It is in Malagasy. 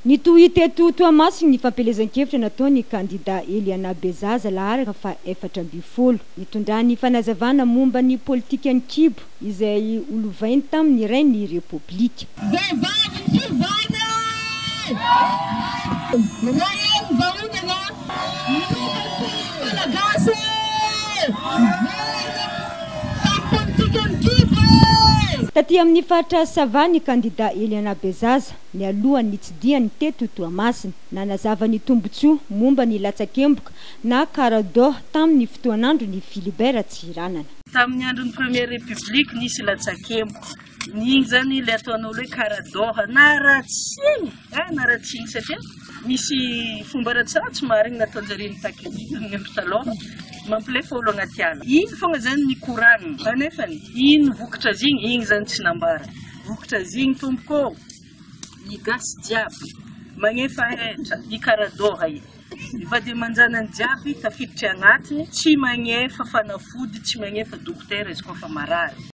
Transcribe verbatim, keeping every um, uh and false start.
Ny tohita eto Toamasina ny fampelezan-kevitra nataony Kandida Eliana Bezaza laharaka fa efatra amby folo nitondrany fanazavana momba ny politika ny Kibo izay olovainy tamin'ny Reiny Repoblika. Taty amin'ny faritra Savany Kandida Eliana Bezaza ny alohan'ny nitsidiany teto Toamasina nanazava ny tombotsoa momba ny latsakemboka na karadoha tamin'ny fotoanandro ny Philibert Tsiranana. Tamin'ny andron'ny Première République nisy latsakemboka. Ny zany le ataonao hoe karadoha na ratsiny, ah na ratsiny satria misy fomba ratsatsy marigny nataonjareny takeky ny taloha mampile folo agnaty ala. Iny fogna zany ny koragny kanefa iny vokatra zigny iny zany tsy nambara. Vokatra zigny tomboko ny gasy jiaby magnefa hetra ny karadoha iny. Vady amanjanany jiaby tafiditra agnatiny tsy magnefa fanafody tsy magnefa dokotera izy koa fa marary.